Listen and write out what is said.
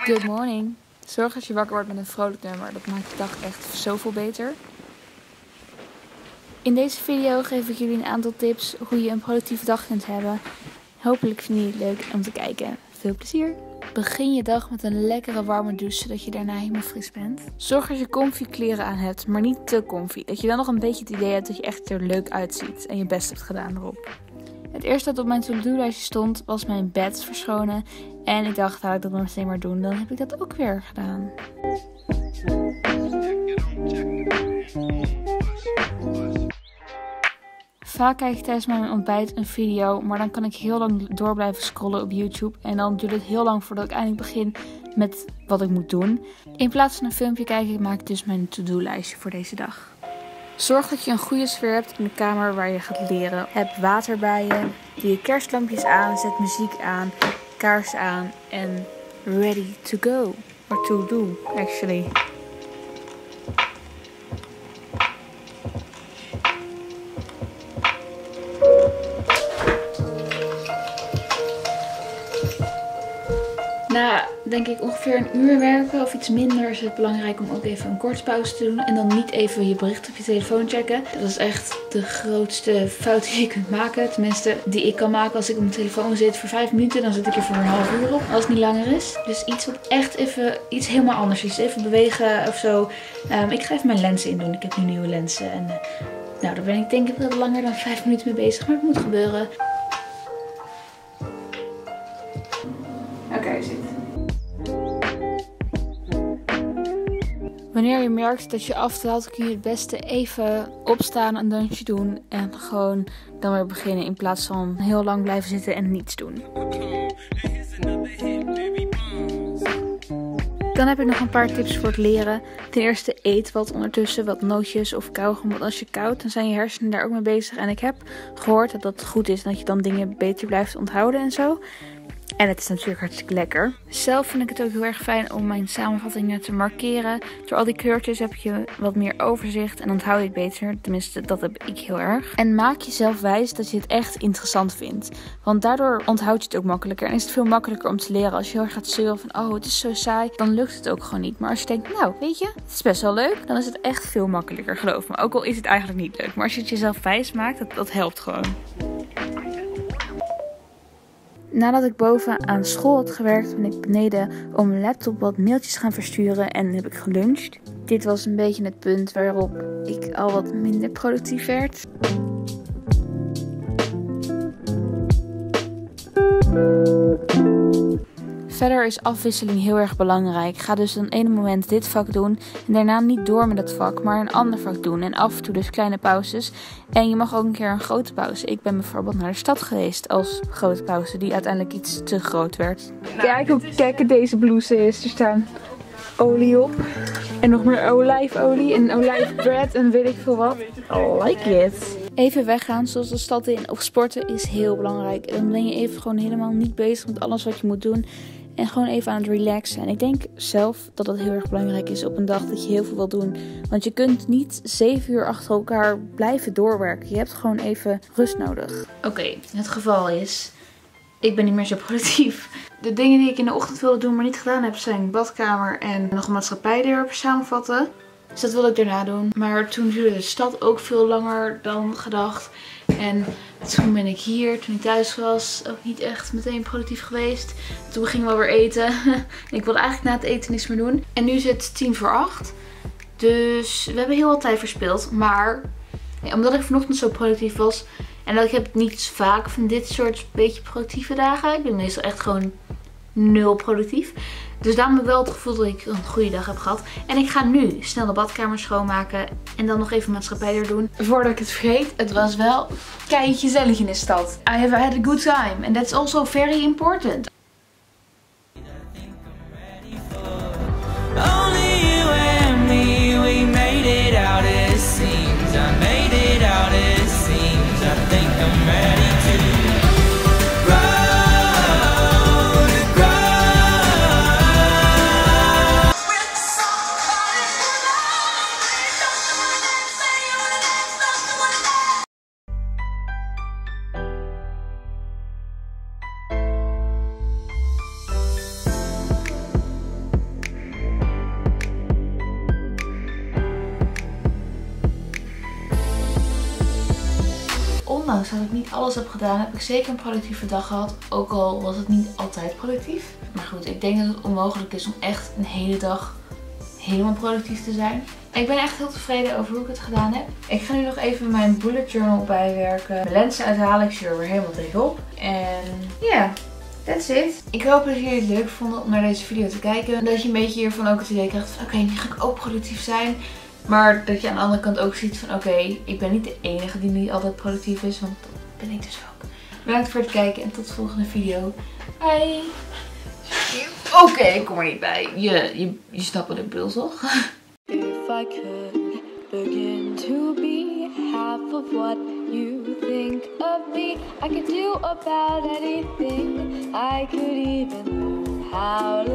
Good morning. Zorg dat je wakker wordt met een vrolijk nummer. Dat maakt je dag echt zoveel beter. In deze video geef ik jullie een aantal tips hoe je een productieve dag kunt hebben. Hopelijk vind je het leuk om te kijken. Veel plezier! Begin je dag met een lekkere warme douche, zodat je daarna helemaal fris bent. Zorg dat je comfy kleren aan hebt, maar niet te comfy. Dat je dan nog een beetje het idee hebt dat je echt er leuk uitziet en je best hebt gedaan erop. Het eerste dat op mijn to-do-lijstje stond was mijn bed verschonen. En ik dacht, laat ik dat maar meteen maar doen. Dan heb ik dat ook weer gedaan. Vaak kijk ik tijdens mijn ontbijt een video, maar dan kan ik heel lang door blijven scrollen op YouTube. En dan duurt het heel lang voordat ik eindelijk begin met wat ik moet doen. In plaats van een filmpje kijken, maak ik dus mijn to-do-lijstje voor deze dag. Zorg dat je een goede sfeer hebt in de kamer waar je gaat leren. Heb water bij je, doe je kerstlampjes aan, zet muziek aan, kaars aan en ready to go. Or to do, actually. Na denk ik ongeveer een uur werken of iets minder is het belangrijk om ook even een korte pauze te doen. En dan niet even je bericht op je telefoon checken. Dat is echt de grootste fout die je kunt maken. Tenminste, die ik kan maken als ik op mijn telefoon zit voor 5 minuten. Dan zit ik er voor een half uur op, als het niet langer is. Dus iets wat echt even iets helemaal anders is. Even bewegen of zo. Ik ga even mijn lenzen in doen. Ik heb nu nieuwe lenzen. En nou, daar ben ik denk ik wel langer dan 5 minuten mee bezig. Maar het moet gebeuren. Oké, zit. Wanneer je merkt dat je aftelt, kun je het beste even opstaan, een dansje doen en gewoon dan weer beginnen in plaats van heel lang blijven zitten en niets doen. Dan heb ik nog een paar tips voor het leren. Ten eerste eet wat ondertussen, wat nootjes of kauwgom. Want als je koudt, dan zijn je hersenen daar ook mee bezig. En ik heb gehoord dat dat goed is en dat je dan dingen beter blijft onthouden en zo. En het is natuurlijk hartstikke lekker. Zelf vind ik het ook heel erg fijn om mijn samenvattingen te markeren. Door al die kleurtjes heb je wat meer overzicht en onthoud je het beter. Tenminste, dat heb ik heel erg. En maak jezelf wijs dat je het echt interessant vindt. Want daardoor onthoud je het ook makkelijker. En is het veel makkelijker om te leren. Als je heel erg gaat zeuren van, oh, het is zo saai, dan lukt het ook gewoon niet. Maar als je denkt, nou, weet je, het is best wel leuk, dan is het echt veel makkelijker, geloof me. Ook al is het eigenlijk niet leuk. Maar als je het jezelf wijs maakt, dat helpt gewoon. Nadat ik boven aan school had gewerkt, ben ik beneden om mijn laptop wat mailtjes gaan versturen en heb ik geluncht. Dit was een beetje het punt waarop ik al wat minder productief werd. Verder is afwisseling heel erg belangrijk. Ga dus een ene moment dit vak doen en daarna niet door met het vak, maar een ander vak doen. En af en toe dus kleine pauzes. En je mag ook een keer een grote pauze. Ik ben bijvoorbeeld naar de stad geweest als grote pauze, die uiteindelijk iets te groot werd. Kijk hoe kekker deze blouse is. Er staan olie op en nog meer olijfolie en olijfbread en weet ik veel wat. I like it. Even weggaan, zoals de stad in of sporten, is heel belangrijk. Dan ben je even gewoon helemaal niet bezig met alles wat je moet doen. En gewoon even aan het relaxen. En ik denk zelf dat het heel erg belangrijk is op een dag dat je heel veel wil doen. Want je kunt niet 7 uur achter elkaar blijven doorwerken. Je hebt gewoon even rust nodig. Oké, het geval is, ik ben niet meer zo productief. De dingen die ik in de ochtend wilde doen, maar niet gedaan heb, zijn badkamer en nog een maatschappijdeur samenvatten. Dus dat wilde ik daarna doen. Maar toen duurde de stad ook veel langer dan gedacht. En toen ben ik hier, toen ik thuis was, ook niet echt meteen productief geweest. Toen gingen we weer eten. Ik wilde eigenlijk na het eten niks meer doen. En nu is het 7:50. Dus we hebben heel wat tijd verspild. Maar ja, omdat ik vanochtend zo productief was. En dat ik heb niet vaak van dit soort beetje productieve dagen. Ik ben meestal echt gewoon 0 productief. Dus daarom heb ik wel het gevoel dat ik een goede dag heb gehad. En ik ga nu snel de badkamer schoonmaken. En dan nog even maatschappij doen. Voordat ik het vergeet, het was wel keitje gezellig in de stad. I have had a good time. And that's also very important. ondanks dat ik niet alles heb gedaan, heb ik zeker een productieve dag gehad. Ook al was het niet altijd productief. Maar goed, ik denk dat het onmogelijk is om echt een hele dag helemaal productief te zijn. Ik ben echt heel tevreden over hoe ik het gedaan heb. Ik ga nu nog even mijn bullet journal bijwerken. Mijn lenzen uithalen. Ik zie er weer helemaal tegenop. En ja, that's it. Ik hoop dat jullie het leuk vonden om naar deze video te kijken. Dat je een beetje hiervan ook het idee krijgt van oké, nu ga ik ook productief zijn. Maar dat je aan de andere kant ook ziet van oké, ik ben niet de enige die niet altijd productief is. Want dat ben ik dus ook. Bedankt voor het kijken en tot de volgende video. Bye! Oké, ik kom er niet bij. Je snapt wat ik bedoel, toch? If I could begin to be half of what you think of me, I could do about anything. I could even learn how